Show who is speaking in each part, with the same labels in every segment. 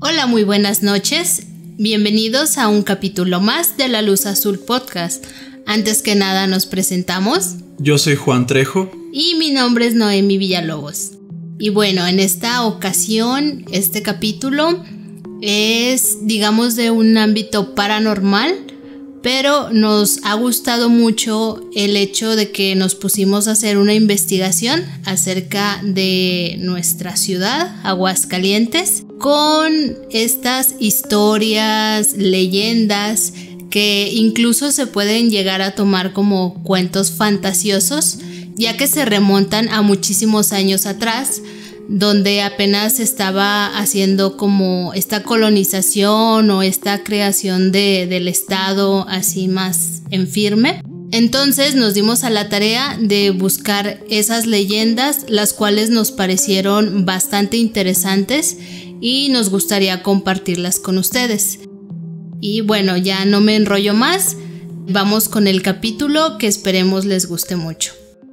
Speaker 1: Hola, muy buenas noches. Bienvenidos a un capítulo más de La Luz Azul Podcast. Antes que nada nos presentamos.
Speaker 2: Yo soy Juan Trejo.
Speaker 1: Y mi nombre es Noemi Villalobos. Y bueno, en esta ocasión, este capítulo es, digamos, de un ámbito paranormal, pero nos ha gustado mucho el hecho de que nos pusimos a hacer una investigación acerca de nuestra ciudad, Aguascalientes, con estas historias, leyendas que incluso se pueden llegar a tomar como cuentos fantasiosos, ya que se remontan a muchísimos años atrás, donde apenas estaba haciendo como esta colonización o esta creación del estado así más en firme. Entonces nos dimos a la tarea de buscar esas leyendas, las cuales nos parecieron bastante interesantes y nos gustaría compartirlas con ustedes. Y bueno, ya no me enrollo más, vamos con el capítulo que esperemos les guste mucho.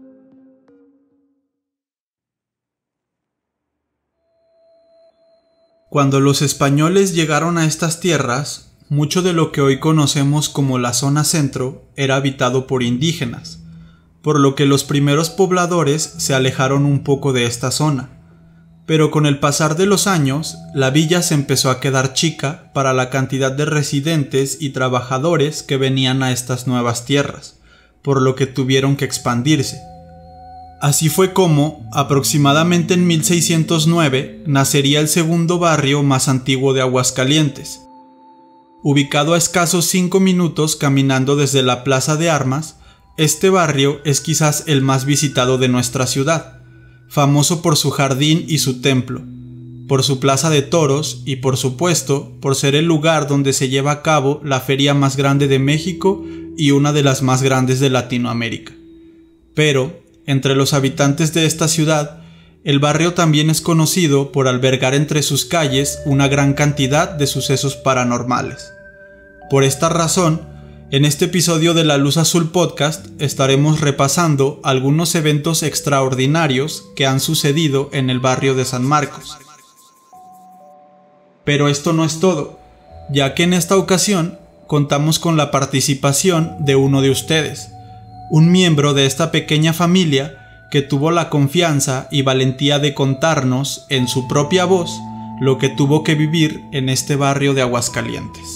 Speaker 2: Cuando los españoles llegaron a estas tierras, mucho de lo que hoy conocemos como la zona centro era habitado por indígenas, por lo que los primeros pobladores se alejaron un poco de esta zona. Pero con el pasar de los años, la villa se empezó a quedar chica para la cantidad de residentes y trabajadores que venían a estas nuevas tierras, por lo que tuvieron que expandirse. Así fue como, aproximadamente en 1609, nacería el segundo barrio más antiguo de Aguascalientes. Ubicado a escasos 5 minutos caminando desde la Plaza de Armas, este barrio es quizás el más visitado de nuestra ciudad, famoso por su jardín y su templo, por su plaza de toros y, por supuesto, por ser el lugar donde se lleva a cabo la feria más grande de México y una de las más grandes de Latinoamérica. Pero, entre los habitantes de esta ciudad, el barrio también es conocido por albergar entre sus calles una gran cantidad de sucesos paranormales. Por esta razón, en este episodio de La Luz Azul Podcast estaremos repasando algunos eventos extraordinarios que han sucedido en el barrio de San Marcos. Pero esto no es todo, ya que en esta ocasión contamos con la participación de uno de ustedes, un miembro de esta pequeña familia que tuvo la confianza y valentía de contarnos en su propia voz lo que tuvo que vivir en este barrio de Aguascalientes.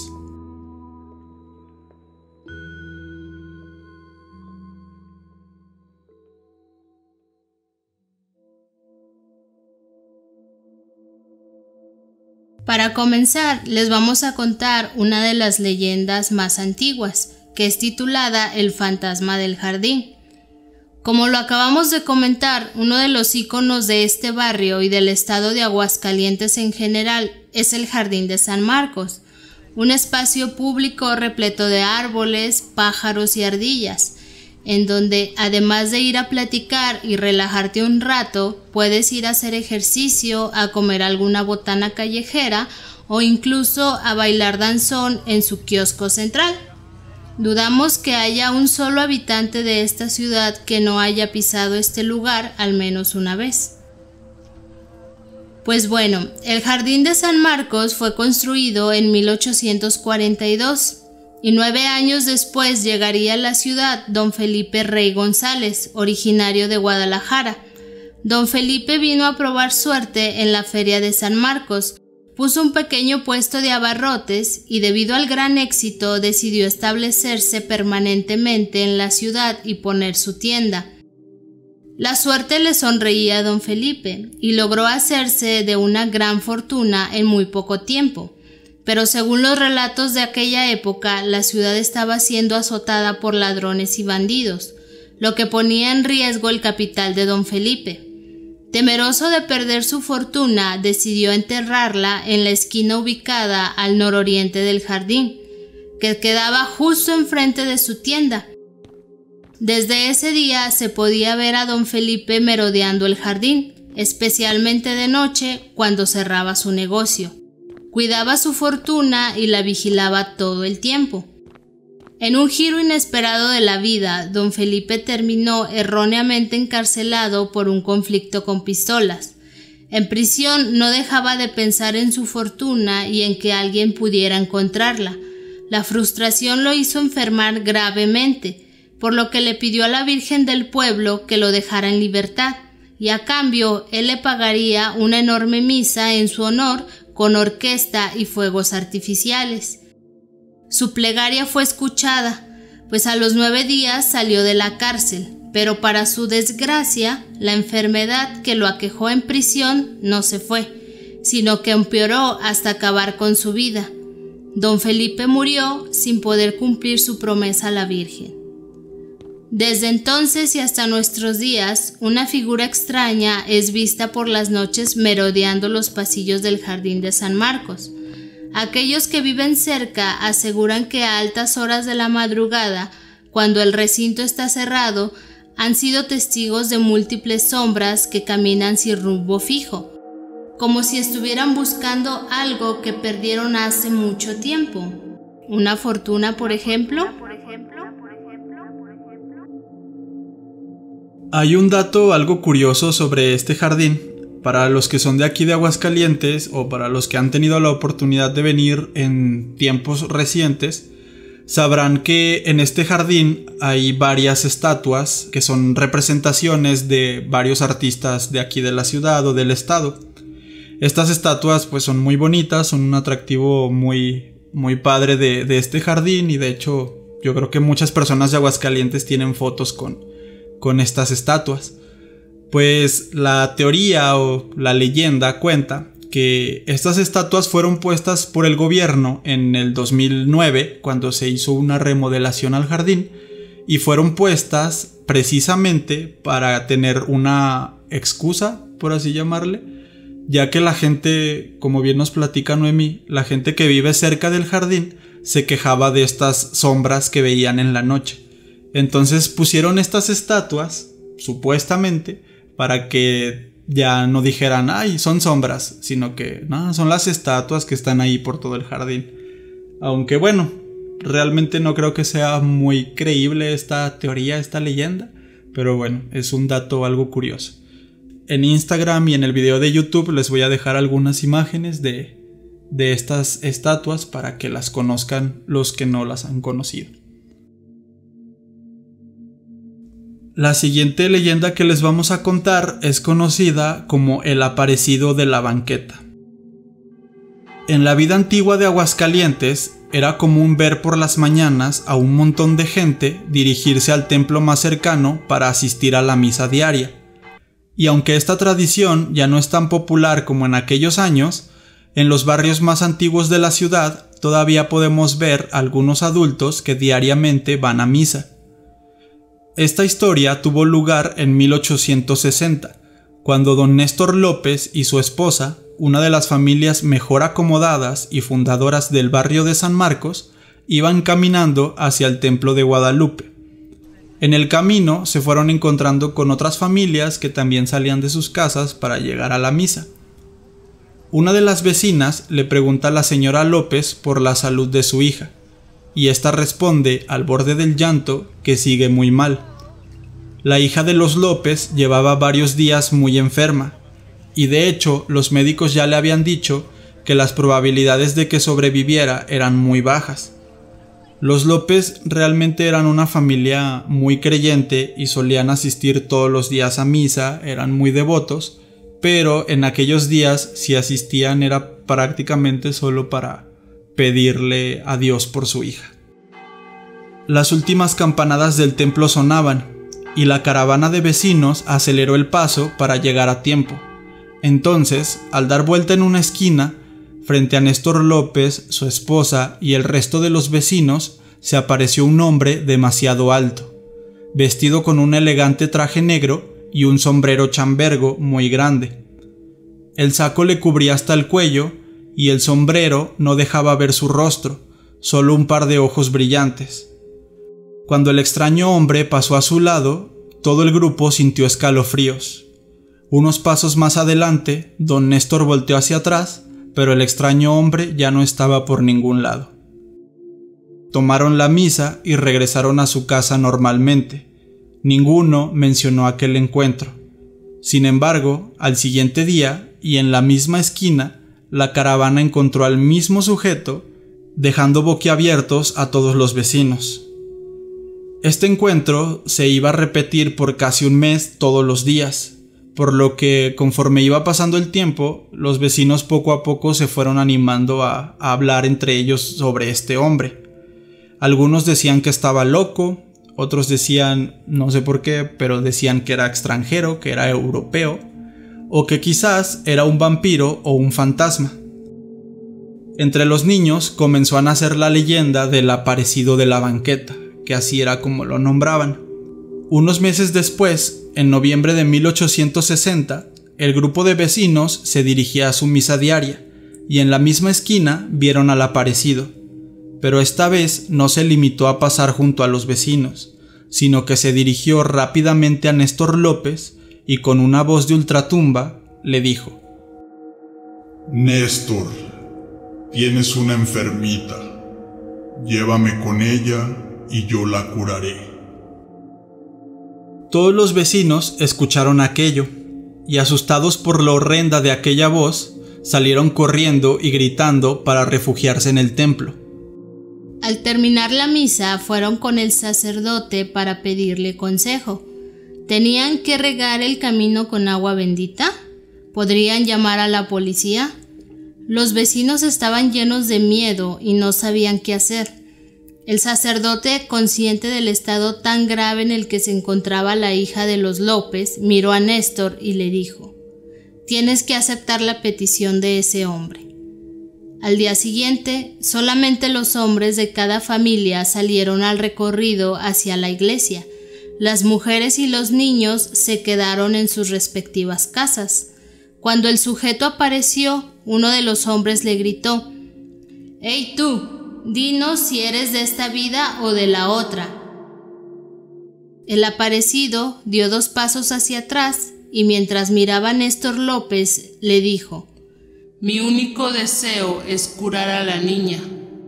Speaker 1: Para comenzar, les vamos a contar una de las leyendas más antiguas, que es titulada El Fantasma del Jardín. Como lo acabamos de comentar, uno de los íconos de este barrio y del estado de Aguascalientes en general es el Jardín de San Marcos, un espacio público repleto de árboles, pájaros y ardillas, en donde además de ir a platicar y relajarte un rato, puedes ir a hacer ejercicio, a comer alguna botana callejera o incluso a bailar danzón en su kiosco central. Dudamos que haya un solo habitante de esta ciudad que no haya pisado este lugar al menos una vez. Pues bueno, el Jardín de San Marcos fue construido en 1842 y 9 años después llegaría a la ciudad don Felipe Rey González, originario de Guadalajara. Don Felipe vino a probar suerte en la feria de San Marcos. Puso un pequeño puesto de abarrotes y debido al gran éxito decidió establecerse permanentemente en la ciudad y poner su tienda. La suerte le sonreía a don Felipe y logró hacerse de una gran fortuna en muy poco tiempo, pero según los relatos de aquella época, la ciudad estaba siendo azotada por ladrones y bandidos, lo que ponía en riesgo el capital de don Felipe. Temeroso de perder su fortuna, decidió enterrarla en la esquina ubicada al nororiente del jardín, que quedaba justo enfrente de su tienda. Desde ese día se podía ver a don Felipe merodeando el jardín, especialmente de noche cuando cerraba su negocio. Cuidaba su fortuna y la vigilaba todo el tiempo. En un giro inesperado de la vida, don Felipe terminó erróneamente encarcelado por un conflicto con pistolas. En prisión no dejaba de pensar en su fortuna y en que alguien pudiera encontrarla. La frustración lo hizo enfermar gravemente, por lo que le pidió a la Virgen del pueblo que lo dejara en libertad, y a cambio él le pagaría una enorme misa en su honor con orquesta y fuegos artificiales. Su plegaria fue escuchada, pues a los 9 días salió de la cárcel, pero para su desgracia, la enfermedad que lo aquejó en prisión no se fue, sino que empeoró hasta acabar con su vida. Don Felipe murió sin poder cumplir su promesa a la Virgen. Desde entonces y hasta nuestros días, una figura extraña es vista por las noches merodeando los pasillos del Jardín de San Marcos. Aquellos que viven cerca aseguran que a altas horas de la madrugada, cuando el recinto está cerrado, han sido testigos de múltiples sombras que caminan sin rumbo fijo, como si estuvieran buscando algo que perdieron hace mucho tiempo. ¿Una fortuna, por ejemplo?
Speaker 2: Hay un dato algo curioso sobre este jardín. Para los que son de aquí de Aguascalientes o para los que han tenido la oportunidad de venir en tiempos recientes, sabrán que en este jardín hay varias estatuas que son representaciones de varios artistas de aquí de la ciudad o del estado. Estas estatuas pues son muy bonitas, son un atractivo muy padre de este jardín, y de hecho yo creo que muchas personas de Aguascalientes tienen fotos con estas estatuas. Pues la teoría o la leyenda cuenta que estas estatuas fueron puestas por el gobierno en el 2009, cuando se hizo una remodelación al jardín, y fueron puestas precisamente para tener una excusa, por así llamarle, ya que la gente, como bien nos platica Noemí, la gente que vive cerca del jardín se quejaba de estas sombras que veían en la noche. Entonces pusieron estas estatuas, supuestamente, para que ya no dijeran, ay, son sombras, sino que no, son las estatuas que están ahí por todo el jardín. Aunque bueno, realmente no creo que sea muy creíble esta teoría, esta leyenda, pero bueno, es un dato algo curioso. En Instagram y en el video de YouTube les voy a dejar algunas imágenes de estas estatuas para que las conozcan los que no las han conocido. La siguiente leyenda que les vamos a contar es conocida como el aparecido de la banqueta. En la vida antigua de Aguascalientes era común ver por las mañanas a un montón de gente dirigirse al templo más cercano para asistir a la misa diaria. Y aunque esta tradición ya no es tan popular como en aquellos años, en los barrios más antiguos de la ciudad todavía podemos ver algunos adultos que diariamente van a misa. Esta historia tuvo lugar en 1860, cuando don Néstor López y su esposa, una de las familias mejor acomodadas y fundadoras del barrio de San Marcos, iban caminando hacia el templo de Guadalupe. En el camino se fueron encontrando con otras familias que también salían de sus casas para llegar a la misa. Una de las vecinas le pregunta a la señora López por la salud de su hija, y ésta responde al borde del llanto que sigue muy mal. La hija de los López llevaba varios días muy enferma, y de hecho los médicos ya le habían dicho que las probabilidades de que sobreviviera eran muy bajas. Los López realmente eran una familia muy creyente y solían asistir todos los días a misa, eran muy devotos, pero en aquellos días si asistían era prácticamente solo para pedirle a Dios por su hija. Las últimas campanadas del templo sonaban y la caravana de vecinos aceleró el paso para llegar a tiempo. Entonces, al dar vuelta en una esquina, frente a Néstor López, su esposa y el resto de los vecinos, se apareció un hombre demasiado alto, vestido con un elegante traje negro y un sombrero chambergo muy grande. El saco le cubría hasta el cuello y el sombrero no dejaba ver su rostro, solo un par de ojos brillantes. Cuando el extraño hombre pasó a su lado, todo el grupo sintió escalofríos. Unos pasos más adelante, don Néstor volteó hacia atrás, pero el extraño hombre ya no estaba por ningún lado. Tomaron la misa y regresaron a su casa normalmente. Ninguno mencionó aquel encuentro. Sin embargo, al siguiente día y en la misma esquina, la caravana encontró al mismo sujeto, dejando boquiabiertos a todos los vecinos. Este encuentro se iba a repetir por casi un mes todos los días, por lo que conforme iba pasando el tiempo, los vecinos poco a poco se fueron animando a hablar entre ellos sobre este hombre. Algunos decían que estaba loco, otros decían, no sé por qué, pero decían que era extranjero, que era europeo, o que quizás era un vampiro o un fantasma. Entre los niños comenzó a nacer la leyenda del aparecido de la banqueta, que así era como lo nombraban. Unos meses después, en noviembre de 1860, el grupo de vecinos se dirigía a su misa diaria, y en la misma esquina vieron al aparecido. Pero esta vez no se limitó a pasar junto a los vecinos, sino que se dirigió rápidamente a Néstor López y con una voz de ultratumba le dijo:
Speaker 3: Néstor, tienes una enfermita. Llévame con ella y yo la curaré.
Speaker 2: Todos los vecinos escucharon aquello, y asustados por lo horrenda de aquella voz, salieron corriendo y gritando para refugiarse en el templo.
Speaker 1: Al terminar la misa, fueron con el sacerdote para pedirle consejo. ¿Tenían que regar el camino con agua bendita? ¿Podrían llamar a la policía? Los vecinos estaban llenos de miedo y no sabían qué hacer. El sacerdote, consciente del estado tan grave en el que se encontraba la hija de los López, miró a Néstor y le dijo: «Tienes que aceptar la petición de ese hombre». Al día siguiente, solamente los hombres de cada familia salieron al recorrido hacia la iglesia. Las mujeres y los niños se quedaron en sus respectivas casas. Cuando el sujeto apareció, uno de los hombres le gritó: «¡Hey tú! Dinos si eres de esta vida o de la otra». El aparecido dio 2 pasos hacia atrás y mientras miraba a Néstor López le dijo:
Speaker 4: «Mi único deseo es curar a la niña».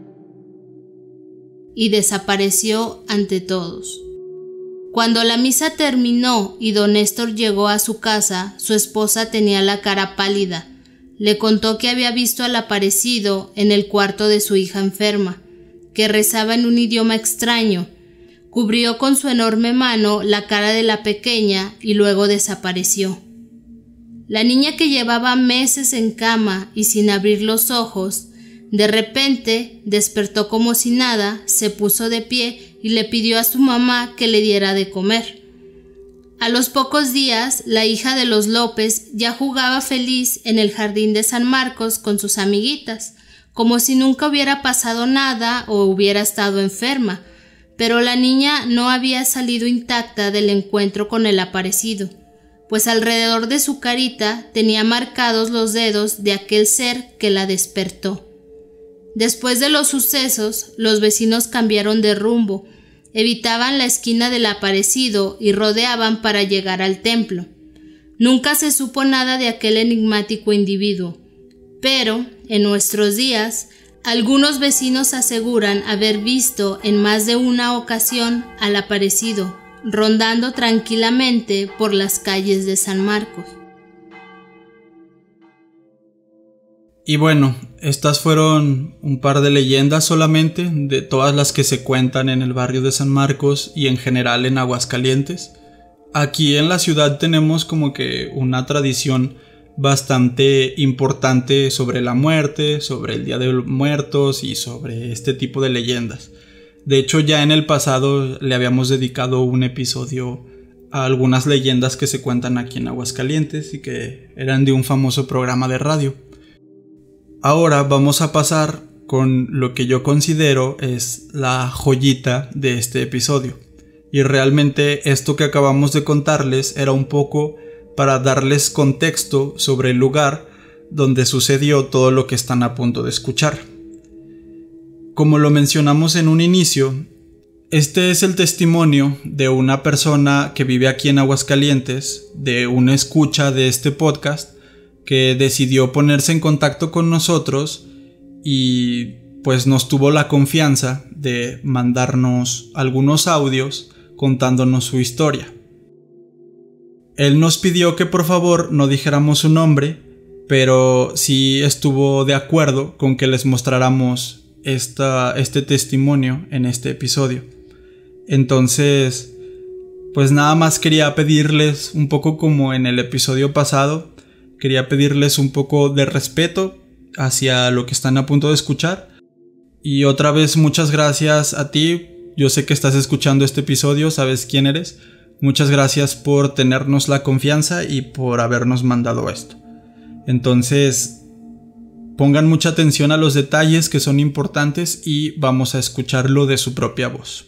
Speaker 1: Y desapareció ante todos. Cuando la misa terminó y don Néstor llegó a su casa, su esposa tenía la cara pálida. Le contó que había visto al aparecido en el cuarto de su hija enferma, que rezaba en un idioma extraño. Cubrió con su enorme mano la cara de la pequeña y luego desapareció. La niña, que llevaba meses en cama y sin abrir los ojos, de repente despertó como si nada, se puso de pie y le pidió a su mamá que le diera de comer. A los pocos días, la hija de los López ya jugaba feliz en el jardín de San Marcos con sus amiguitas, como si nunca hubiera pasado nada o hubiera estado enferma, pero la niña no había salido intacta del encuentro con el aparecido, pues alrededor de su carita tenía marcados los dedos de aquel ser que la despertó. Después de los sucesos, los vecinos cambiaron de rumbo, evitaban la esquina del aparecido y rodeaban para llegar al templo. Nunca se supo nada de aquel enigmático individuo, pero en nuestros días, algunos vecinos aseguran haber visto en más de una ocasión al aparecido rondando tranquilamente por las calles de San Marcos.
Speaker 2: Y bueno, estas fueron un par de leyendas solamente de todas las que se cuentan en el barrio de San Marcos y en general en Aguascalientes. Aquí en la ciudad tenemos como que una tradición bastante importante sobre la muerte, sobre el Día de los Muertos y sobre este tipo de leyendas. De hecho, ya en el pasado le habíamos dedicado un episodio a algunas leyendas que se cuentan aquí en Aguascalientes y que eran de un famoso programa de radio. Ahora vamos a pasar con lo que yo considero es la joyita de este episodio. Y realmente esto que acabamos de contarles era un poco para darles contexto sobre el lugar donde sucedió todo lo que están a punto de escuchar. Como lo mencionamos en un inicio, este es el testimonio de una persona que vive aquí en Aguascalientes, de una escucha de este podcast, que decidió ponerse en contacto con nosotros y pues nos tuvo la confianza de mandarnos algunos audios contándonos su historia. Él nos pidió que por favor no dijéramos su nombre, pero sí estuvo de acuerdo con que les mostráramos este testimonio en este episodio. Entonces, pues nada más quería pedirles, un poco como en el episodio pasado, quería pedirles un poco de respeto hacia lo que están a punto de escuchar. Y otra vez muchas gracias a ti. Yo sé que estás escuchando este episodio, sabes quién eres. Muchas gracias por tenernos la confianza y por habernos mandado esto. Entonces, pongan mucha atención a los detalles que son importantes y vamos a escucharlo de su propia voz.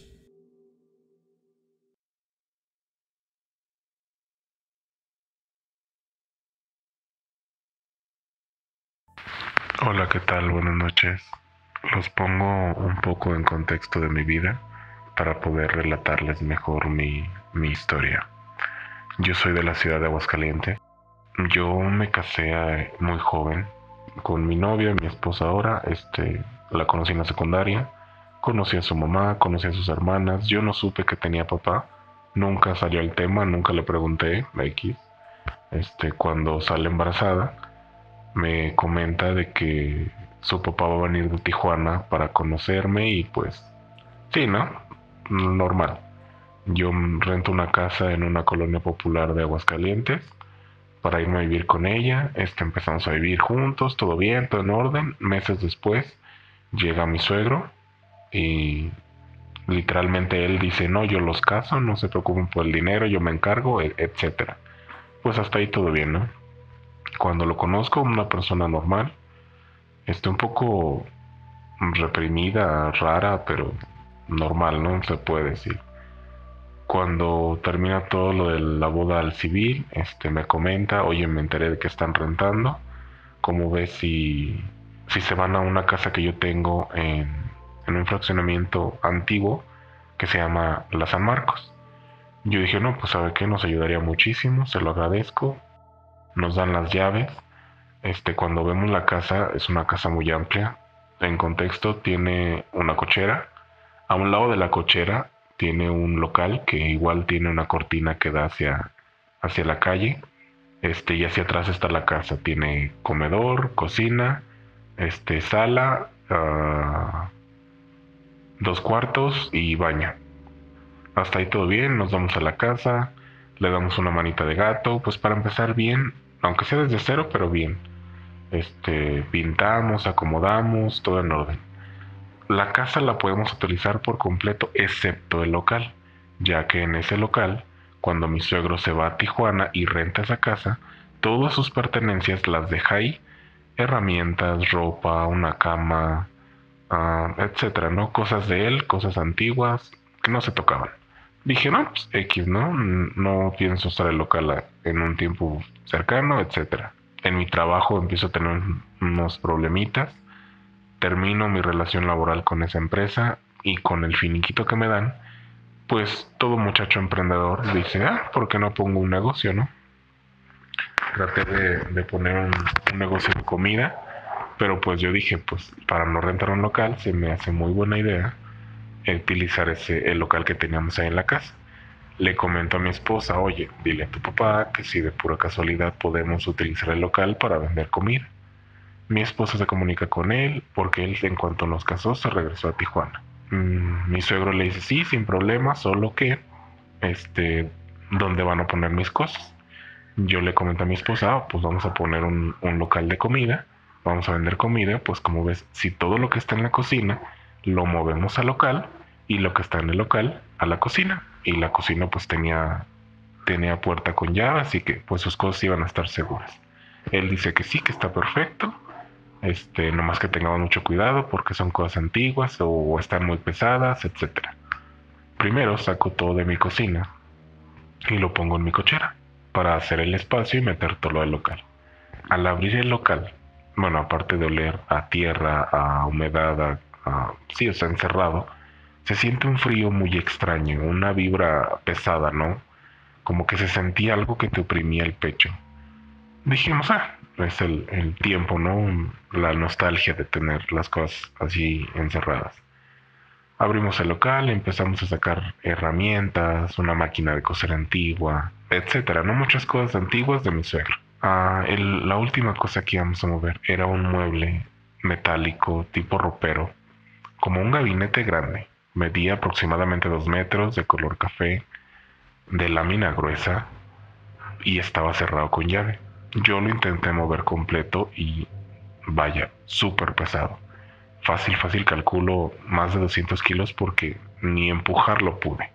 Speaker 5: Hola, ¿qué tal? Buenas noches. Los pongo un poco en contexto de mi vida para poder relatarles mejor mi historia. Yo soy de la ciudad de Aguascalientes. Yo me casé muy joven con mi novia, mi esposa ahora. La conocí en la secundaria. Conocí a su mamá, conocí a sus hermanas. Yo no supe que tenía papá. Nunca salió el tema, nunca le pregunté a X. Cuando sale embarazada, me comenta de que su papá va a venir de Tijuana para conocerme y pues, sí, ¿no? Normal. Yo rento una casa en una colonia popular de Aguascalientes para irme a vivir con ella. Empezamos a vivir juntos, todo bien, todo en orden. Meses después llega mi suegro y literalmente él dice: no, yo los caso, no se preocupen por el dinero, yo me encargo, etcétera. Pues hasta ahí todo bien, ¿no? Cuando lo conozco, una persona normal, un poco reprimida, rara, pero normal, ¿no? Se puede decir. Cuando termina todo lo de la boda al civil, me comenta: oye, me enteré de que están rentando. ¿Cómo ves si se van a una casa que yo tengo en un fraccionamiento antiguo que se llama La San Marcos? Yo dije: no, pues ¿sabe qué? Nos ayudaría muchísimo, se lo agradezco. Nos dan las llaves. Cuando vemos la casa, es una casa muy amplia. En contexto, tiene una cochera. A un lado de la cochera tiene un local que igual tiene una cortina que da hacia la calle. Y hacia atrás está la casa. Tiene comedor, cocina, sala, 2 cuartos y baño. Hasta ahí todo bien. Nos vamos a la casa, le damos una manita de gato, pues para empezar bien, aunque sea desde cero, pero bien. Pintamos, acomodamos, todo en orden. La casa la podemos utilizar por completo, excepto el local, ya que en ese local, cuando mi suegro se va a Tijuana y renta esa casa, todas sus pertenencias las deja ahí: herramientas, ropa, una cama, etcétera, ¿no? Cosas de él, cosas antiguas que no se tocaban. Dije: no, pues X, ¿no? No pienso usar el local en un tiempo cercano, etcétera. En mi trabajo empiezo a tener unos problemitas. Termino mi relación laboral con esa empresa y con el finiquito que me dan, pues todo muchacho emprendedor dice: ¿por qué no pongo un negocio, no? Traté de poner un negocio de comida, pero pues yo dije, pues para no rentar un local se me hace muy buena idea utilizar el local que teníamos ahí en la casa. Le comento a mi esposa: oye, dile a tu papá que si de pura casualidad podemos utilizar el local para vender comida. Mi esposa se comunica con él porque él, en cuanto nos casó, se regresó a Tijuana. Mi suegro le dice: sí, sin problema, solo que ¿dónde van a poner mis cosas? Yo le comento a mi esposa: pues vamos a poner un local de comida, vamos a vender comida. Pues como ves, si todo lo que está en la cocina lo movemos al local y lo que está en el local a la cocina, y la cocina pues tenía puerta con llave, así que pues sus cosas iban a estar seguras. Él dice que sí, que está perfecto, nomás que tengamos mucho cuidado porque son cosas antiguas o están muy pesadas, etcétera. Primero saco todo de mi cocina y lo pongo en mi cochera para hacer el espacio y meter todo lo del local. Al abrir el local, bueno, aparte de oler a tierra, a humedad, sí, o sea, encerrado, se siente un frío muy extraño, una vibra pesada, ¿no? Como que se sentía algo que te oprimía el pecho. Dijimos: es el tiempo, ¿no? La nostalgia de tener las cosas así encerradas. Abrimos el local, empezamos a sacar herramientas, una máquina de coser antigua, etcétera, no muchas cosas antiguas de mi suegro. La última cosa que íbamos a mover era un mueble metálico tipo ropero, como un gabinete grande. Medía aproximadamente 2 metros, de color café, de lámina gruesa, y estaba cerrado con llave. Yo lo intenté mover completo y vaya, súper pesado. Fácil calculo más de 200 kilos porque ni empujarlo pude.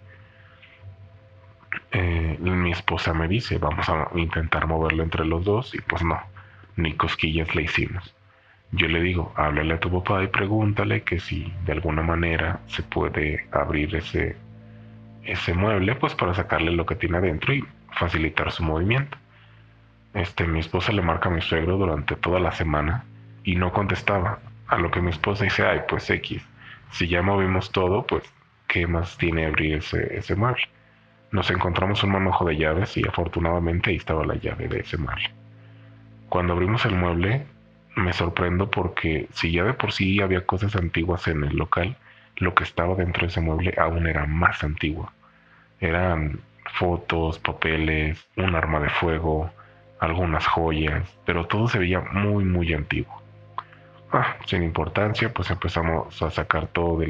Speaker 5: Mi esposa me dice, vamos a intentar moverlo entre los dos, y pues no, ni cosquillas le hicimos. Yo le digo, háblale a tu papá y pregúntale que si de alguna manera se puede abrir ese mueble, pues para sacarle lo que tiene adentro y facilitar su movimiento. Mi esposa le marca a mi suegro durante toda la semana y no contestaba. A lo que mi esposa dice, ay, pues X, si ya movimos todo, pues ¿qué más tiene abrir ese mueble? Nos encontramos un manojo de llaves y afortunadamente ahí estaba la llave de ese mueble. Cuando abrimos el mueble, me sorprendo porque si ya de por sí había cosas antiguas en el local, lo que estaba dentro de ese mueble aún era más antiguo. Eran fotos, papeles, un arma de fuego, algunas joyas, pero todo se veía muy antiguo. Sin importancia, pues empezamos a sacar todo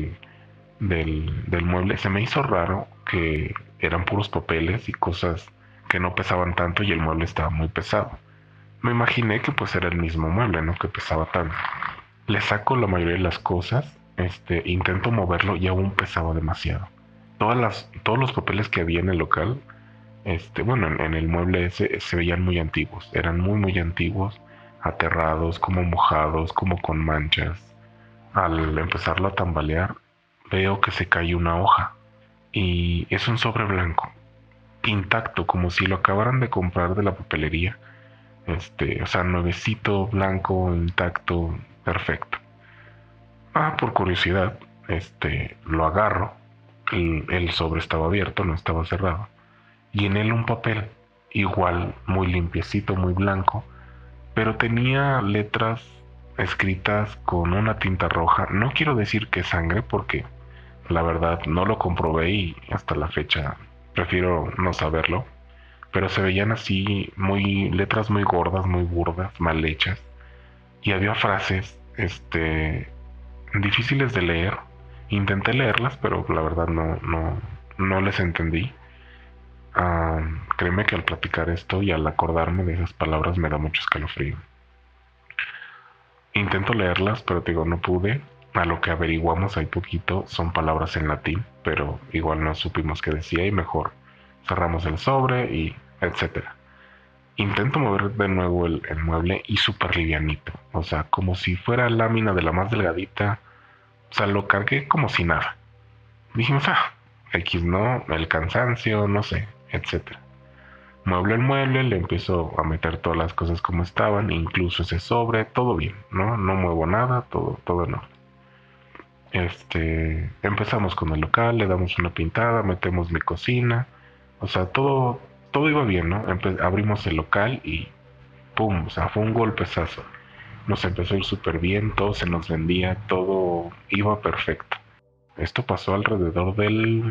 Speaker 5: del mueble. Se me hizo raro que eran puros papeles y cosas que no pesaban tanto y el mueble estaba muy pesado. Me imaginé que pues era el mismo mueble, ¿no? Que pesaba tanto. Le saco la mayoría de las cosas, intento moverlo y aún pesaba demasiado. Todos los papeles que había en el local, en el mueble ese, se veían muy antiguos. Eran muy antiguos, aterrados, como mojados, como con manchas. Al empezarlo a tambalear, veo que se cae una hoja y es un sobre blanco, intacto, como si lo acabaran de comprar de la papelería. Nuevecito, blanco, intacto, perfecto. Por curiosidad, lo agarro. El sobre estaba abierto, no estaba cerrado, y en él un papel, igual, muy limpiecito, muy blanco, pero tenía letras escritas con una tinta roja. No quiero decir que sangre porque la verdad no lo comprobé y hasta la fecha prefiero no saberlo, pero se veían así letras muy gordas, muy burdas, mal hechas, y había frases difíciles de leer. Intenté leerlas, pero la verdad no les entendí. Créeme que al platicar esto y al acordarme de esas palabras me da mucho escalofrío. Intento leerlas, pero te digo, no pude. A lo que averiguamos hay poquito, son palabras en latín, pero igual no supimos qué decía y mejor cerramos el sobre y etcétera. Intento mover de nuevo el mueble y súper livianito, o sea, como si fuera lámina de la más delgadita. O sea, lo cargué como si nada. Dijimos, X no, el cansancio, no sé, etcétera. Mueble el mueble, le empiezo a meter todas las cosas como estaban, incluso ese sobre, todo bien, ¿no? No muevo nada, todo no. Empezamos con el local, le damos una pintada, metemos mi cocina, o sea, todo iba bien, ¿no? Abrimos el local y ¡pum! O sea, fue un golpezazo. Nos empezó a ir súper bien, todo se nos vendía, todo iba perfecto. Esto pasó alrededor del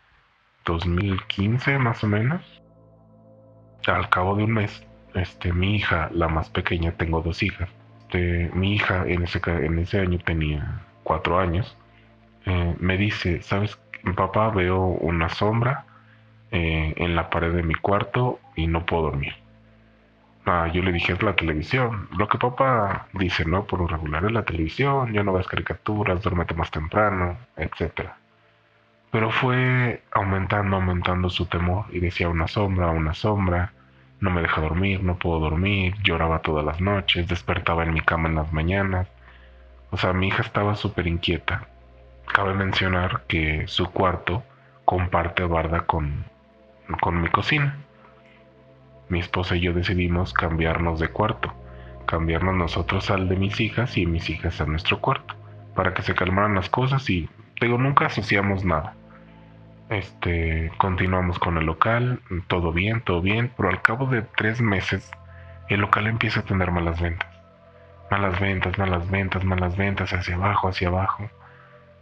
Speaker 5: 2015 más o menos. Al cabo de un mes, mi hija, la más pequeña, tengo 2 hijas. Mi hija en ese año tenía 4 años. Me dice, ¿sabes? Papá, veo una sombra en la pared de mi cuarto y no puedo dormir. Yo le dije, es la televisión. Lo que papá dice, ¿no? Por lo regular es la televisión, ya no ves caricaturas, duérmete más temprano, etcétera. Pero fue aumentando su temor y decía una sombra, no me deja dormir, no puedo dormir, lloraba todas las noches, despertaba en mi cama en las mañanas. O sea, mi hija estaba súper inquieta. Cabe mencionar que su cuarto comparte barda con mi cocina. Mi esposa y yo decidimos cambiarnos de cuarto, cambiarnos nosotros al de mis hijas y mis hijas a nuestro cuarto, para que se calmaran las cosas y, nunca asociamos nada. Continuamos con el local, todo bien, pero al cabo de 3 meses, el local empieza a tener malas ventas, hacia abajo.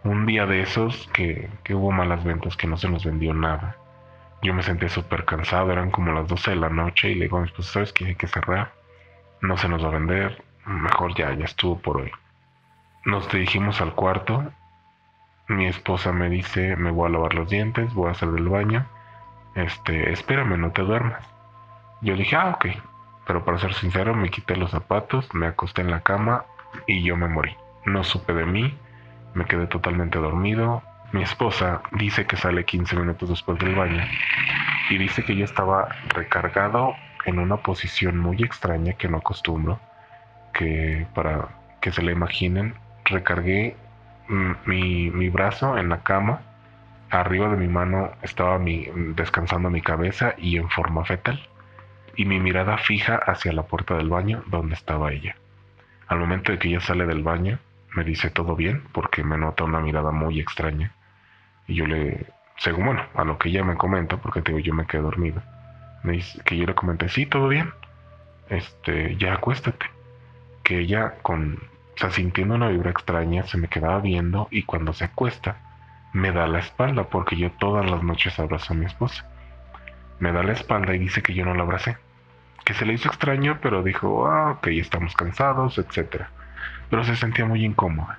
Speaker 5: Un día de esos que hubo malas ventas, que no se nos vendió nada. Yo me sentía súper cansado, eran como las 12 de la noche y le digo a mi esposa, ¿sabes qué? Hay que cerrar, no se nos va a vender, mejor ya estuvo por hoy. Nos dirigimos al cuarto, mi esposa me dice, me voy a lavar los dientes, voy a hacer del baño, espérame, no te duermas. Yo le dije, ok, pero para ser sincero, me quité los zapatos, me acosté en la cama y yo me morí. No supe de mí, me quedé totalmente dormido. Mi esposa dice que sale 15 minutos después del baño y dice que yo estaba recargado en una posición muy extraña que no acostumbro, que para que se la imaginen, recargué mi brazo en la cama, arriba de mi mano estaba descansando mi cabeza y en forma fetal, y mi mirada fija hacia la puerta del baño donde estaba ella. Al momento de que ella sale del baño, me dice todo bien, porque me nota una mirada muy extraña. Y yo según a lo que ella me comenta, porque yo me quedé dormido, me dice que yo le comenté, sí, todo bien, ya acuéstate. Que ella sintiendo una vibra extraña, se me quedaba viendo y cuando se acuesta, me da la espalda, porque yo todas las noches abrazo a mi esposa. Me da la espalda y dice que yo no la abracé. Que se le hizo extraño, pero dijo, ok, estamos cansados, etc. Pero se sentía muy incómoda.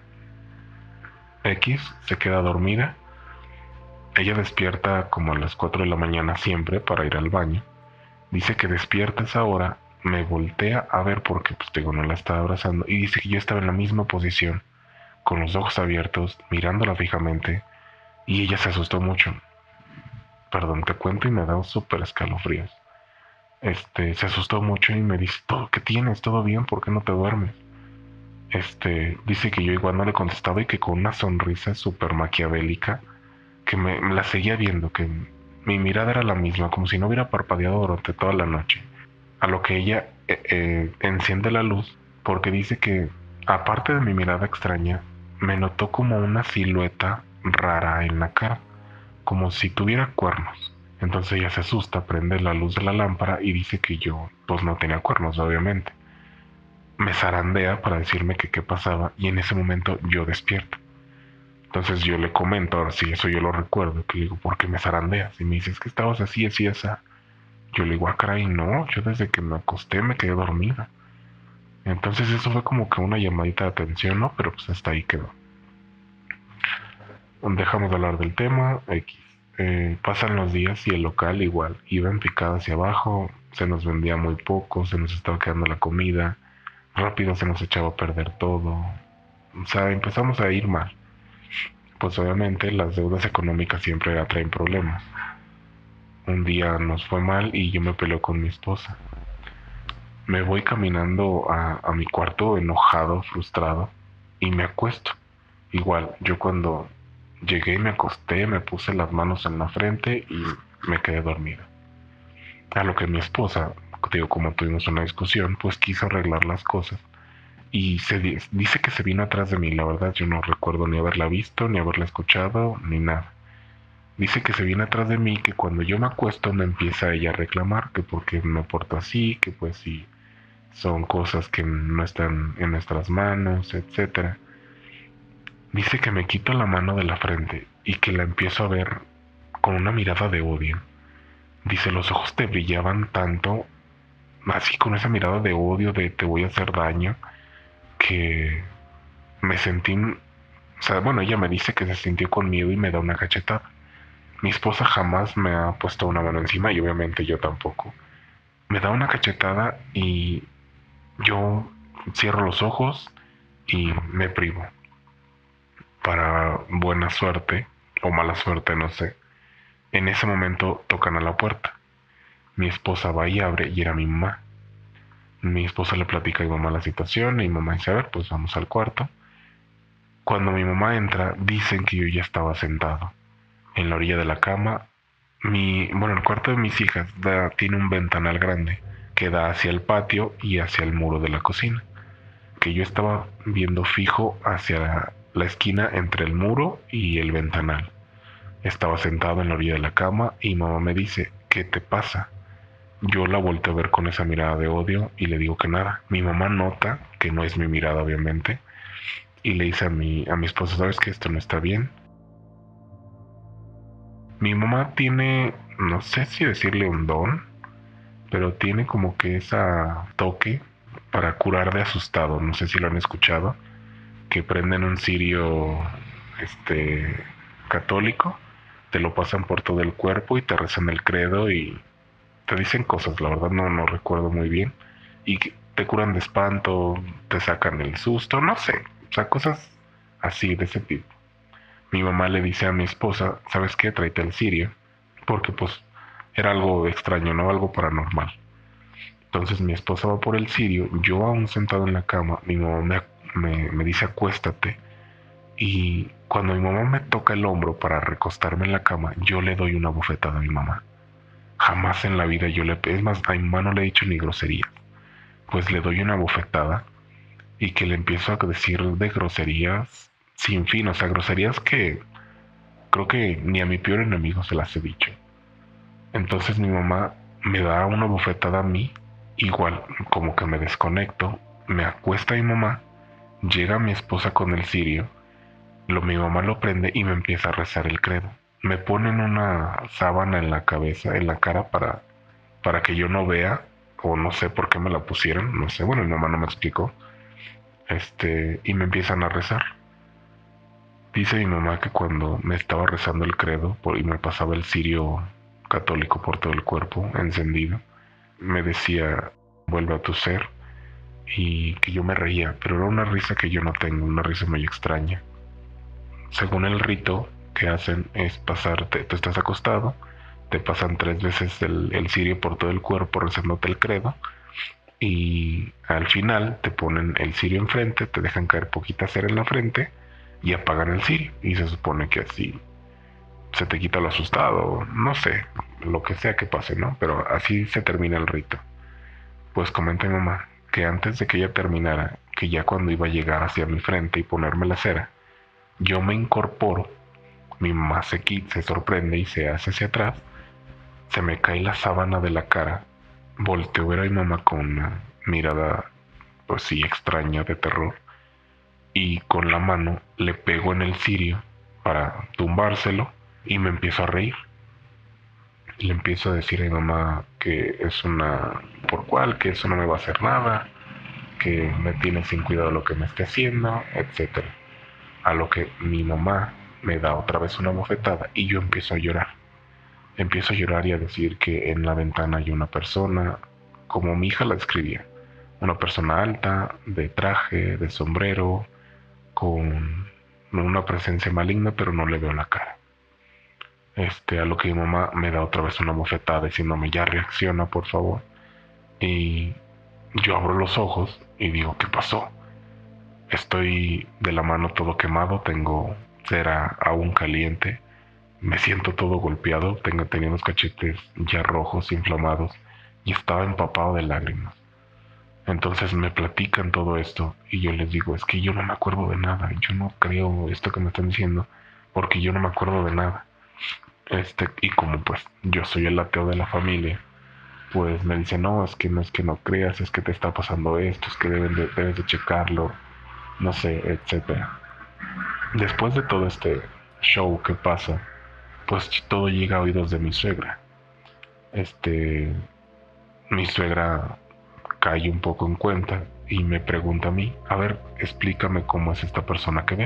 Speaker 5: X se queda dormida. Ella despierta como a las 4 de la mañana siempre para ir al baño. Dice que despierta a esa hora, me voltea a ver porque no la estaba abrazando y dice que yo estaba en la misma posición, con los ojos abiertos, mirándola fijamente, y ella se asustó mucho. Perdón, te cuento y me da súper escalofríos. Se asustó mucho y me dice, ¿qué tienes? ¿Todo bien? ¿Por qué no te duermes? Dice que yo igual no le contestaba y que con una sonrisa súper maquiavélica, que me la seguía viendo, que mi mirada era la misma, como si no hubiera parpadeado durante toda la noche. A lo que ella enciende la luz, porque dice que, aparte de mi mirada extraña, me notó como una silueta rara en la cara, como si tuviera cuernos. Entonces ella se asusta, prende la luz de la lámpara y dice que yo, no tenía cuernos, obviamente. Me zarandea para decirme que qué pasaba y en ese momento yo despierto. Entonces yo le comento, ahora sí, eso yo lo recuerdo, que le digo, ¿por qué me zarandeas? Y me dice, es que estabas así, así, esa. Yo le digo, caray, no, yo desde que me acosté me quedé dormida. Entonces eso fue como que una llamadita de atención, ¿no? Pero hasta ahí quedó. Dejamos de hablar del tema, X. Pasan los días y el local igual, iba en picada hacia abajo, se nos vendía muy poco, se nos estaba quedando la comida, rápido se nos echaba a perder todo. O sea, empezamos a ir mal. Pues obviamente las deudas económicas siempre atraen problemas. Un día nos fue mal y yo me peleo con mi esposa. Me voy caminando a mi cuarto enojado, frustrado, y me acuesto. Igual, yo cuando llegué y me acosté, me puse las manos en la frente y me quedé dormido. A lo que mi esposa, como tuvimos una discusión, pues quiso arreglar las cosas. Y dice que se vino atrás de mí. La verdad yo no recuerdo ni haberla visto, ni haberla escuchado, ni nada. Dice que se viene atrás de mí, que cuando yo me acuesto me empieza ella a reclamar, que porque me porto así, que pues sí, son cosas que no están en nuestras manos, etc. Dice que me quito la mano de la frente y que la empiezo a ver con una mirada de odio. Dice, los ojos te brillaban tanto, así con esa mirada de odio, de te voy a hacer daño, que me sentí, ella me dice que se sintió con miedo y me da una cachetada. Mi esposa jamás me ha puesto una mano encima y obviamente yo tampoco. Me da una cachetada y yo cierro los ojos y me privo. Para buena suerte o mala suerte, no sé. En ese momento tocan a la puerta. Mi esposa va y abre y era mi mamá. Mi esposa le platica a mi mamá la situación y mi mamá dice, a ver, pues vamos al cuarto. Cuando mi mamá entra, dicen que yo ya estaba sentado en la orilla de la cama. El cuarto de mis hijas tiene un ventanal grande que da hacia el patio y hacia el muro de la cocina, que yo estaba viendo fijo hacia la esquina entre el muro y el ventanal. Estaba sentado en la orilla de la cama y mamá me dice, ¿qué te pasa? Yo la volteo a ver con esa mirada de odio y le digo que nada. Mi mamá nota que no es mi mirada, obviamente, y le dice a mi esposa, ¿sabes que esto no está bien? Mi mamá tiene, no sé si decirle un don, pero tiene como que esa toque para curar de asustado. No sé si lo han escuchado, que prenden un cirio católico, te lo pasan por todo el cuerpo y te rezan el credo y te dicen cosas, la verdad no recuerdo muy bien, y te curan de espanto, te sacan el susto, no sé, o sea, cosas así de ese tipo. Mi mamá le dice a mi esposa, ¿sabes qué? Tráete el cirio, porque pues era algo extraño, ¿no? Algo paranormal. Entonces mi esposa va por el cirio, yo aún sentado en la cama, mi mamá me dice acuéstate, y cuando mi mamá me toca el hombro para recostarme en la cama, yo le doy una bofetada a mi mamá. Jamás en la vida es más, a mi mamá no le he dicho ni grosería. Pues le doy una bofetada y que le empiezo a decir de groserías sin fin, o sea, groserías que creo que ni a mi peor enemigo se las he dicho. Entonces mi mamá me da una bofetada a mí, igual como que me desconecto, me acuesta mi mamá, llega mi esposa con el cirio, mi mamá lo prende y me empieza a rezar el credo. Me ponen una sábana en la cabeza, en la cara para que yo no vea, o no sé por qué me la pusieron, no sé, bueno, mi mamá no me explicó, y me empiezan a rezar. Dice mi mamá que cuando me estaba rezando el credo y me pasaba el cirio católico por todo el cuerpo encendido, me decía, vuelve a tu ser, y que yo me reía, pero era una risa que yo no tengo, una risa muy extraña. Según el rito que hacen es pasarte, tú estás acostado, te pasan 3 veces el cirio por todo el cuerpo rezándote el credo, y al final te ponen el cirio enfrente, te dejan caer poquita cera en la frente y apagan el cirio, y se supone que así se te quita lo asustado, no sé, lo que sea que pase, ¿no? Pero así se termina el rito. Pues comenta mi mamá que antes de que ella terminara, que ya cuando iba a llegar hacia mi frente y ponerme la cera, yo me incorporo, mi mamá se sorprende y se hace hacia atrás, se me cae la sábana de la cara, volteo a ver a mi mamá con una mirada, pues sí, extraña, de terror, y con la mano le pego en el cirio para tumbárselo y me empiezo a reír. Le empiezo a decir a mi mamá que es que eso no me va a hacer nada, que me tiene sin cuidado lo que me esté haciendo, etc. A lo que mi mamá me da otra vez una bofetada y yo empiezo a llorar. Empiezo a llorar y a decir que en la ventana hay una persona, como mi hija la describía, una persona alta, de traje, de sombrero, con una presencia maligna, pero no le veo la cara. A lo que mi mamá me da otra vez una bofetada diciéndome, ya reacciona, por favor. Y yo abro los ojos y digo, ¿qué pasó? Estoy de la mano todo quemado, tengo cera aún caliente, me siento todo golpeado, tenía los cachetes ya rojos, inflamados, y estaba empapado de lágrimas. Entonces me platican todo esto y yo les digo, es que yo no me acuerdo de nada, yo no creo esto que me están diciendo, porque yo no me acuerdo de nada. Y como pues yo soy el ateo de la familia, pues me dicen, no es que no creas, es que te está pasando esto, es que debes de checarlo, no sé, etcétera. Después de todo este show que pasa, pues todo llega a oídos de mi suegra. Mi suegra cae un poco en cuenta y me pregunta a mí, a ver, explícame cómo es esta persona que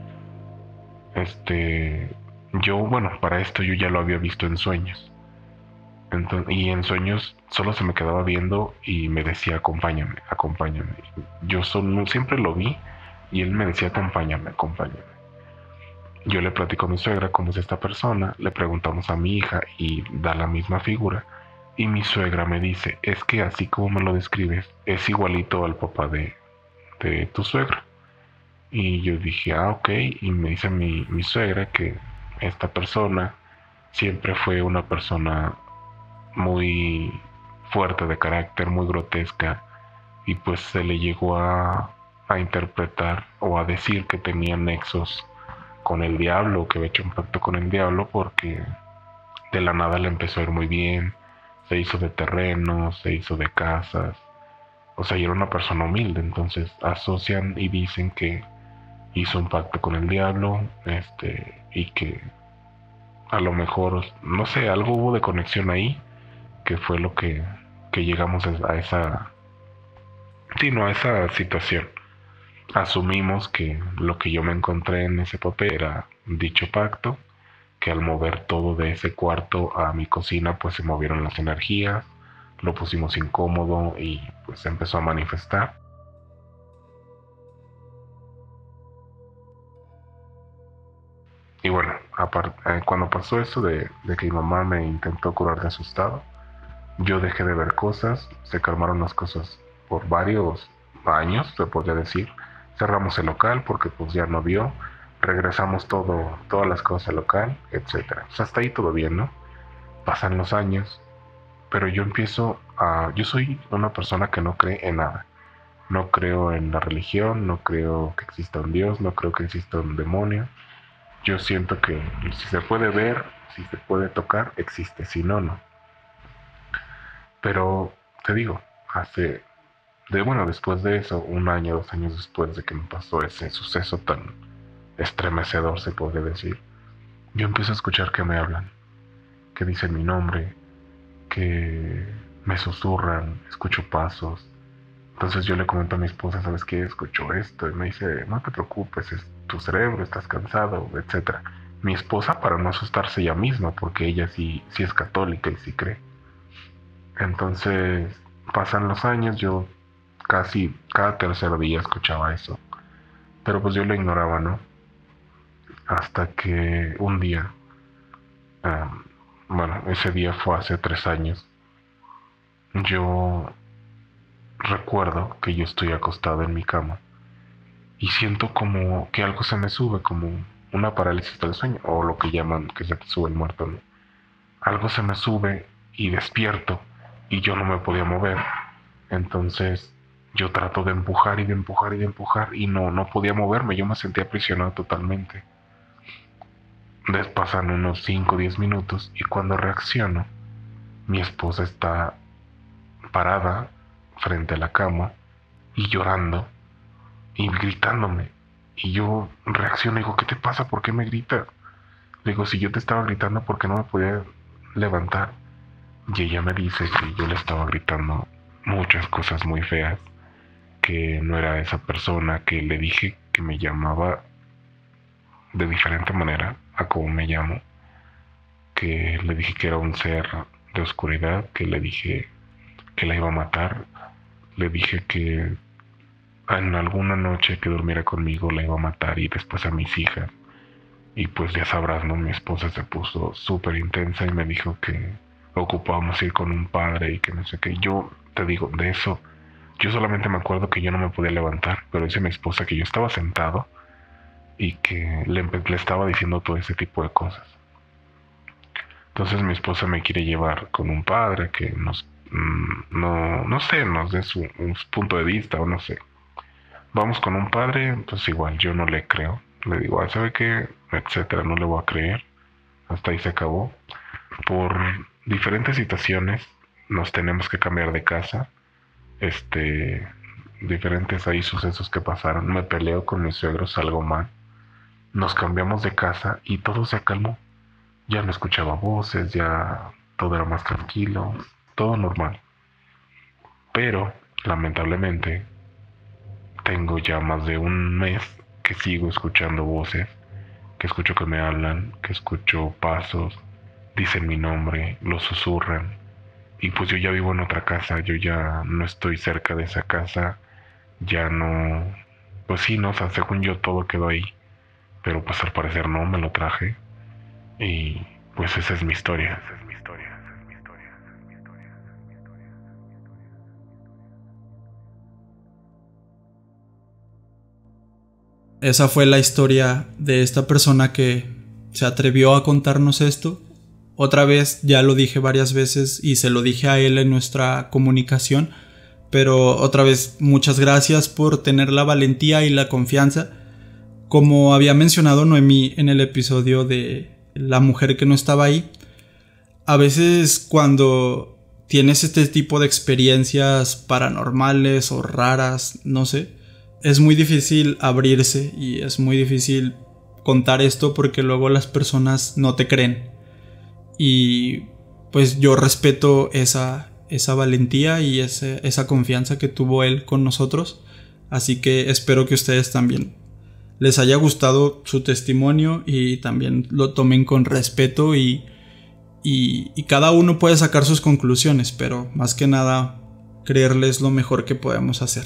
Speaker 5: ve. Yo, bueno, para esto yo ya lo había visto en sueños. Y en sueños solo se me quedaba viendo y me decía, acompáñame, acompáñame. Yo siempre lo vi y él me decía, acompáñame, acompáñame. Yo le platico a mi suegra cómo es esta persona, le preguntamos a mi hija y da la misma figura. Y mi suegra me dice, es que así como me lo describes, es igualito al papá de tu suegra. Y yo dije, ok, y me dice mi suegra que esta persona siempre fue una persona muy fuerte de carácter, muy grotesca, y pues se le llegó a interpretar o a decir que tenía nexos con el diablo, que había hecho un pacto con el diablo, porque de la nada le empezó a ir muy bien, se hizo de terrenos, se hizo de casas, o sea, y era una persona humilde. Entonces asocian y dicen que hizo un pacto con el diablo, y que a lo mejor, no sé, algo hubo de conexión ahí, que fue lo que llegamos a esa, sí, no, a esa situación. Asumimos que lo que yo me encontré en ese papel era dicho pacto, que al mover todo de ese cuarto a mi cocina, pues se movieron las energías, lo pusimos incómodo y pues se empezó a manifestar. Y bueno, cuando pasó eso de que mi mamá me intentó curar de asustado, yo dejé de ver cosas, se calmaron las cosas por varios años, se podría decir. Cerramos el local porque pues ya no vio, regresamos todas las cosas al local, etc. Pues hasta ahí todo bien, ¿no? Pasan los años, pero yo soy una persona que no cree en nada. No creo en la religión, no creo que exista un Dios, no creo que exista un demonio. Yo siento que si se puede ver, si se puede tocar, existe, si no, no. Pero te digo, después de eso, 1 año, 2 años después de que me pasó ese suceso tan estremecedor, se podría decir, yo empiezo a escuchar que me hablan, que dicen mi nombre, que me susurran, escucho pasos. Entonces yo le comento a mi esposa, ¿sabes qué? Escucho esto. Y me dice, no te preocupes, es tu cerebro, estás cansado, etc. Mi esposa, para no asustarse ella misma, porque ella sí es católica y sí cree. Entonces pasan los años, yo casi cada tercer día escuchaba eso. Pero pues yo lo ignoraba, ¿no? Hasta que un día, ese día fue hace 3 años, yo recuerdo que yo estoy acostado en mi cama y siento como que algo se me sube, como una parálisis del sueño, o lo que llaman que se te sube el muerto, ¿no? Algo se me sube y despierto y yo no me podía mover. Entonces yo trato de empujar y de empujar y de empujar y no podía moverme, yo me sentía aprisionado totalmente. Pasan unos 5 o 10 minutos y cuando reacciono, mi esposa está parada frente a la cama y llorando y gritándome. Y yo reacciono y digo, ¿qué te pasa? ¿Por qué me gritas? Le digo, si yo te estaba gritando, ¿por qué no me podía levantar? Y ella me dice que yo le estaba gritando muchas cosas muy feas, que no era esa persona, que le dije que me llamaba de diferente manera a como me llamo, que le dije que era un ser de oscuridad, que le dije que la iba a matar, le dije que en alguna noche que durmiera conmigo la iba a matar y después a mis hijas. Y pues ya sabrás, ¿no? Mi esposa se puso súper intensa y me dijo que ocupábamos ir con un padre y que no sé qué. Yo te digo, de eso, yo solamente me acuerdo que yo no me podía levantar, pero dice mi esposa que yo estaba sentado y que le estaba diciendo todo ese tipo de cosas. Entonces mi esposa me quiere llevar con un padre que nos dé su punto de vista, o no sé. Vamos con un padre, pues igual yo no le creo. Le digo, ¿sabe qué? Etcétera, no le voy a creer. Hasta ahí se acabó. Por diferentes situaciones nos tenemos que cambiar de casa. Diferentes ahí sucesos que pasaron. Me peleo con mis suegros, algo mal. Nos cambiamos de casa y todo se calmó. Ya no escuchaba voces, ya todo era más tranquilo, todo normal. Pero, lamentablemente, tengo ya más de 1 mes que sigo escuchando voces, que escucho que me hablan, que escucho pasos, dicen mi nombre, lo susurran. Y pues yo ya vivo en otra casa, yo ya no estoy cerca de esa casa, ya no... Pues sí, no, o sea, según yo todo quedó ahí, pero pues al parecer no, me lo traje. Y pues esa es mi historia.
Speaker 2: Esa fue la historia de esta persona que se atrevió a contarnos esto. Otra vez, ya lo dije varias veces y se lo dije a él en nuestra comunicación, pero otra vez, muchas gracias por tener la valentía y la confianza. Como había mencionado Noemí en el episodio de la mujer que no estaba ahí, a veces cuando tienes este tipo de experiencias paranormales o raras, no sé, es muy difícil abrirse y es muy difícil contar esto porque luego las personas no te creen. Y pues yo respeto esa valentía y esa confianza que tuvo él con nosotros. Así que espero que ustedes también les haya gustado su testimonio y también lo tomen con respeto y cada uno puede sacar sus conclusiones, pero más que nada creerles lo mejor que podemos hacer.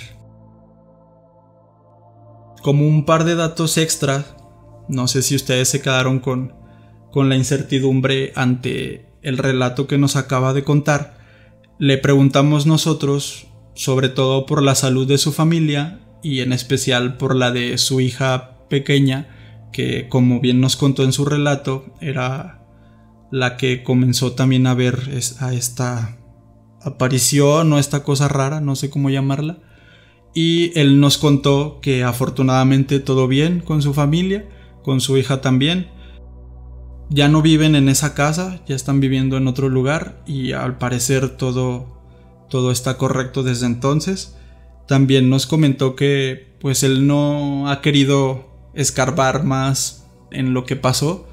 Speaker 2: Como un par de datos extra, no sé si ustedes se quedaron con la incertidumbre ante el relato que nos acaba de contar. Le preguntamos nosotros, sobre todo por la salud de su familia y en especial por la de su hija pequeña, que como bien nos contó en su relato, era la que comenzó también a ver a esta aparición o esta cosa rara, no sé cómo llamarla. Y él nos contó que afortunadamente todo bien con su familia, con su hija también. Ya no viven en esa casa, ya están viviendo en otro lugar y al parecer todo está correcto desde entonces. También nos comentó que pues él no ha querido escarbar más en lo que pasó.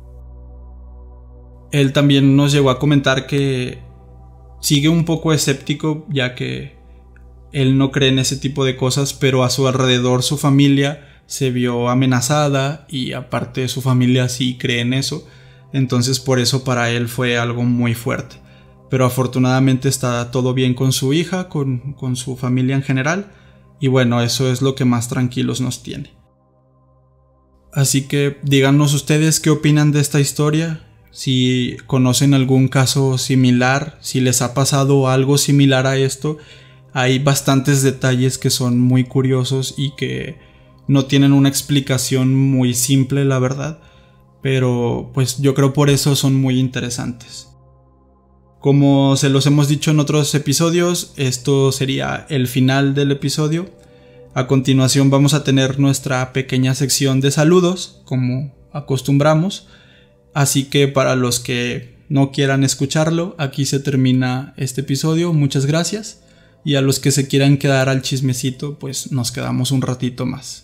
Speaker 2: Él también nos llegó a comentar que sigue un poco escéptico, ya que él no cree en ese tipo de cosas, pero a su alrededor su familia se vio amenazada y aparte su familia sí cree en eso, entonces por eso para él fue algo muy fuerte. Pero afortunadamente está todo bien con su hija, con su familia en general, y bueno, eso es lo que más tranquilos nos tiene. Así que díganos ustedes qué opinan de esta historia, si conocen algún caso similar, si les ha pasado algo similar a esto. Hay bastantes detalles que son muy curiosos y que no tienen una explicación muy simple, la verdad, pero pues yo creo por eso son muy interesantes. Como se los hemos dicho en otros episodios, esto sería el final del episodio. A continuación vamos a tener nuestra pequeña sección de saludos, como acostumbramos. Así que para los que no quieran escucharlo, aquí se termina este episodio. Muchas gracias. Y a los que se quieran quedar al chismecito, pues nos quedamos un ratito más.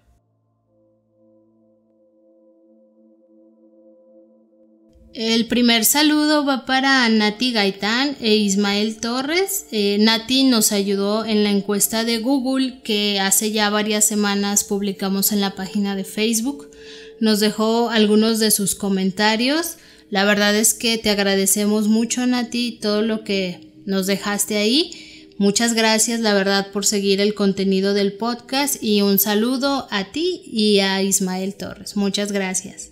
Speaker 1: El primer saludo va para Nati Gaitán e Ismael Torres. Nati nos ayudó en la encuesta de Google que hace ya varias semanas publicamos en la página de Facebook. Nos dejó algunos de sus comentarios. La verdad es que te agradecemos mucho, Nati, todo lo que nos dejaste ahí. Muchas gracias, la verdad, por seguir el contenido del podcast y un saludo a ti y a Ismael Torres. Muchas gracias.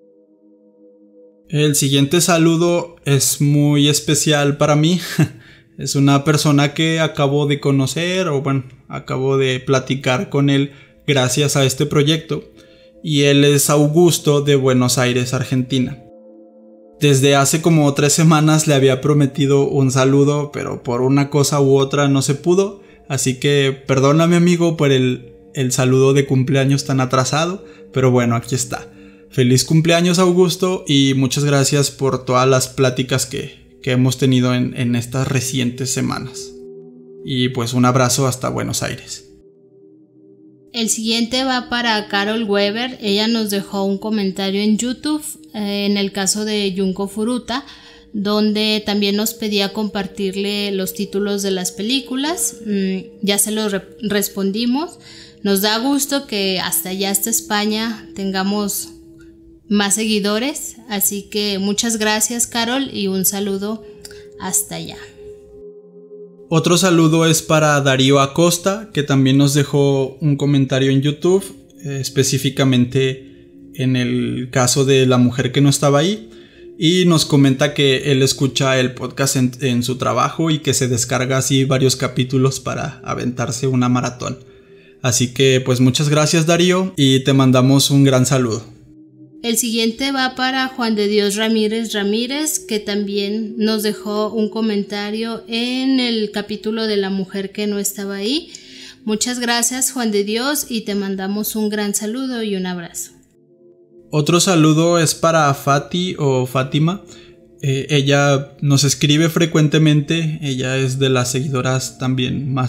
Speaker 2: El siguiente saludo es muy especial para mí. Es una persona que acabo de conocer, o bueno, acabo de platicar con él gracias a este proyecto. Y él es Augusto de Buenos Aires, Argentina. Desde hace como 3 semanas le había prometido un saludo, pero por una cosa u otra no se pudo. Así que perdóname, amigo, por el saludo de cumpleaños tan atrasado, pero bueno, aquí está. Feliz cumpleaños, Augusto, y muchas gracias por todas las pláticas que hemos tenido en estas recientes semanas. Y pues un abrazo hasta Buenos Aires.
Speaker 1: El siguiente va para Carol Weber. Ella nos dejó un comentario en YouTube en el caso de Junko Furuta, donde también nos pedía compartirle los títulos de las películas. Ya se los respondimos. Nos da gusto que hasta allá, hasta España, tengamos más seguidores, así que muchas gracias, Carol, y un saludo hasta allá.
Speaker 2: Otro saludo es para Darío Acosta, que también nos dejó un comentario en YouTube, específicamente en el caso de la mujer que no estaba ahí, y nos comenta que él escucha el podcast en su trabajo y que se descarga así varios capítulos para aventarse una maratón. Así que pues muchas gracias, Darío, y te mandamos un gran saludo.
Speaker 1: El siguiente va para Juan de Dios Ramírez, que también nos dejó un comentario en el capítulo de la mujer que no estaba ahí. Muchas gracias, Juan de Dios, y te mandamos un gran saludo y un abrazo.
Speaker 2: Otro saludo es para Fati o Fátima. Ella nos escribe frecuentemente, ella es de las seguidoras también más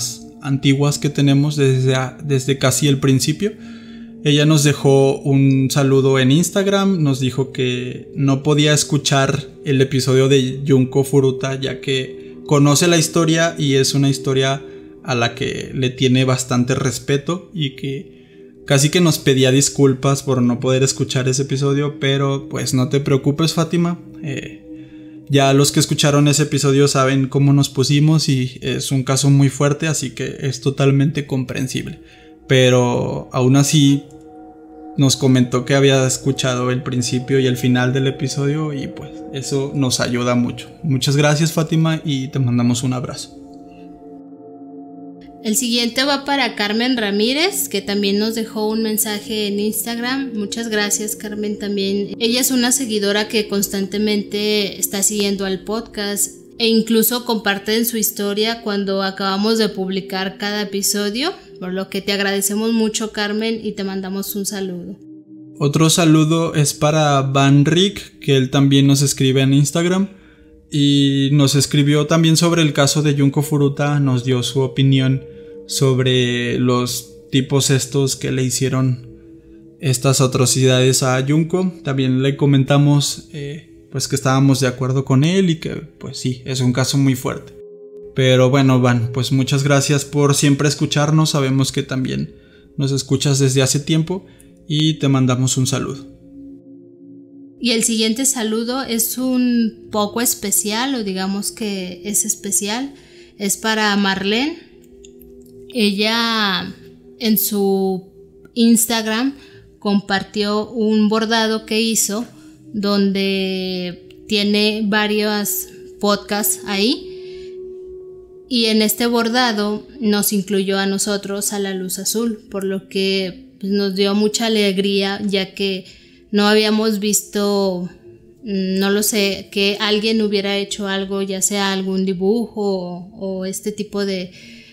Speaker 2: antiguas que tenemos desde casi el principio. Ella nos dejó un saludo en Instagram, nos dijo que no podía escuchar el episodio de Junko Furuta ya que conoce la historia y es una historia a la que le tiene bastante respeto y que casi que nos pedía disculpas por no poder escuchar ese episodio, pero pues no te preocupes, Fátima, ya los que escucharon ese episodio saben cómo nos pusimos y es un caso muy fuerte, así que es totalmente comprensible. Pero aún así nos comentó que había escuchado el principio y el final del episodio y pues eso nos ayuda mucho. Muchas gracias, Fátima, y te mandamos un abrazo.
Speaker 1: El siguiente va para Carmen Ramírez, que también nos dejó un mensaje en Instagram. Muchas gracias, Carmen, también. Ella es una seguidora que constantemente está siguiendo al podcast e incluso comparte en su historia cuando acabamos de publicar cada episodio, por lo que te agradecemos mucho, Carmen, y te mandamos un saludo.
Speaker 2: Otro saludo es para Van Rick, que él también nos escribe en Instagram y nos escribió también sobre el caso de Junko Furuta, nos dio su opinión sobre los tipos estos que le hicieron estas atrocidades a Junko. También le comentamos pues que estábamos de acuerdo con él y que pues sí, es un caso muy fuerte. Pero bueno, Van, pues muchas gracias por siempre escucharnos, sabemos que también nos escuchas desde hace tiempo y te mandamos un saludo.
Speaker 1: Y el siguiente saludo es un poco especial, o digamos que es especial, es para Marlene. Ella en su Instagram compartió un bordado que hizo donde tiene varios podcasts ahí y en este bordado nos incluyó a nosotros a La Luz Azul, por lo que pues, nos dio mucha alegría ya que no habíamos visto, no lo sé, que alguien hubiera hecho algo, ya sea algún dibujo o este tipo de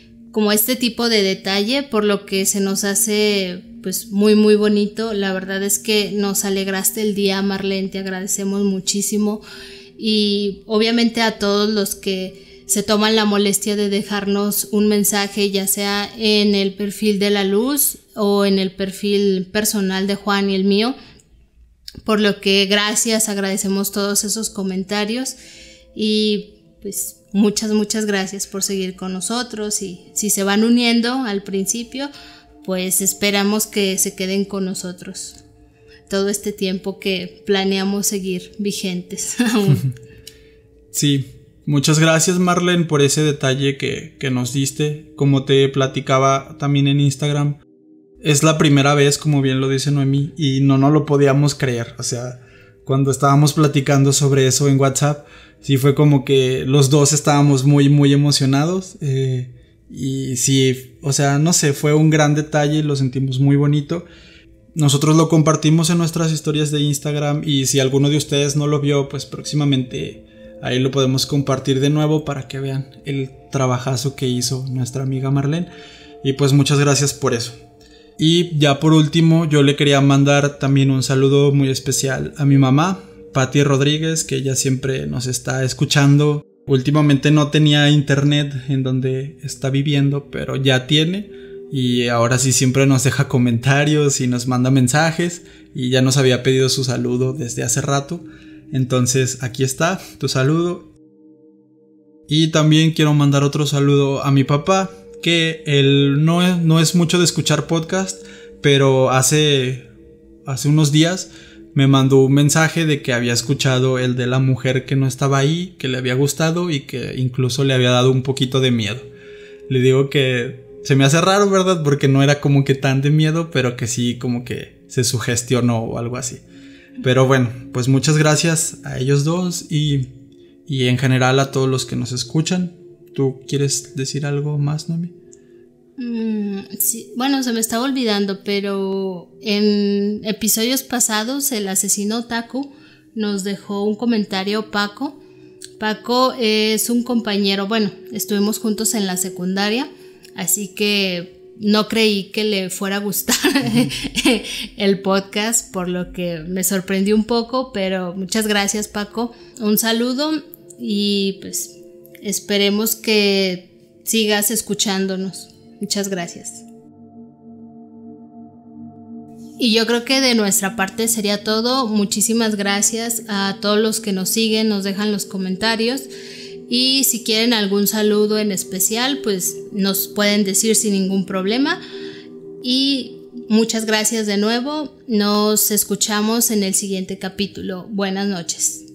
Speaker 1: detalle, por lo que se nos hace pues muy muy bonito. La verdad es que nos alegraste el día, Marlene, te agradecemos muchísimo y obviamente a todos los que se toman la molestia de dejarnos un mensaje, ya sea en el perfil de La Luz o en el perfil personal de Juan y el mío, por lo que gracias, agradecemos todos esos comentarios y pues muchas gracias por seguir con nosotros y si se van uniendo al principio, pues esperamos que se queden con nosotros todo este tiempo que planeamos seguir vigentes aún.
Speaker 2: Sí, muchas gracias, Marlene, por ese detalle que nos diste. Como te platicaba también en Instagram, es la primera vez, como bien lo dice Noemí, y no lo podíamos creer. O sea, cuando estábamos platicando sobre eso en WhatsApp, sí fue como que los dos estábamos muy muy emocionados y sí, o sea, no sé, fue un gran detalle, lo sentimos muy bonito. Nosotros lo compartimos en nuestras historias de Instagram y si alguno de ustedes no lo vio, pues próximamente ahí lo podemos compartir de nuevo para que vean el trabajazo que hizo nuestra amiga Marlene y pues muchas gracias por eso. Y ya por último, yo le quería mandar también un saludo muy especial a mi mamá, Patti Rodríguez, que ella siempre nos está escuchando. Últimamente no tenía internet en donde está viviendo, pero ya tiene y ahora sí siempre nos deja comentarios y nos manda mensajes y ya nos había pedido su saludo desde hace rato. Entonces aquí está tu saludo. Y también quiero mandar otro saludo a mi papá, que él no es mucho de escuchar podcast, pero hace unos días me mandó un mensaje de que había escuchado el de la mujer que no estaba ahí, que le había gustado y que incluso le había dado un poquito de miedo. Le digo que se me hace raro, ¿verdad? Porque no era como que tan de miedo, pero que sí como que se sugestionó o algo así. Pero bueno, pues muchas gracias a ellos dos y en general a todos los que nos escuchan. ¿Tú quieres decir algo más, Noemi?
Speaker 1: Sí, bueno, se me estaba olvidando, pero en episodios pasados el asesino otaku nos dejó un comentario. Paco es un compañero, bueno, estuvimos juntos en la secundaria, así que no creí que le fuera a gustar el podcast, por lo que me sorprendió un poco, pero muchas gracias, Paco, un saludo y pues esperemos que sigas escuchándonos. Muchas gracias. Y yo creo que de nuestra parte sería todo. Muchísimas gracias a todos los que nos siguen, nos dejan los comentarios. Y si quieren algún saludo en especial, pues nos pueden decir sin ningún problema. Y muchas gracias de nuevo. Nos escuchamos en el siguiente capítulo. Buenas noches.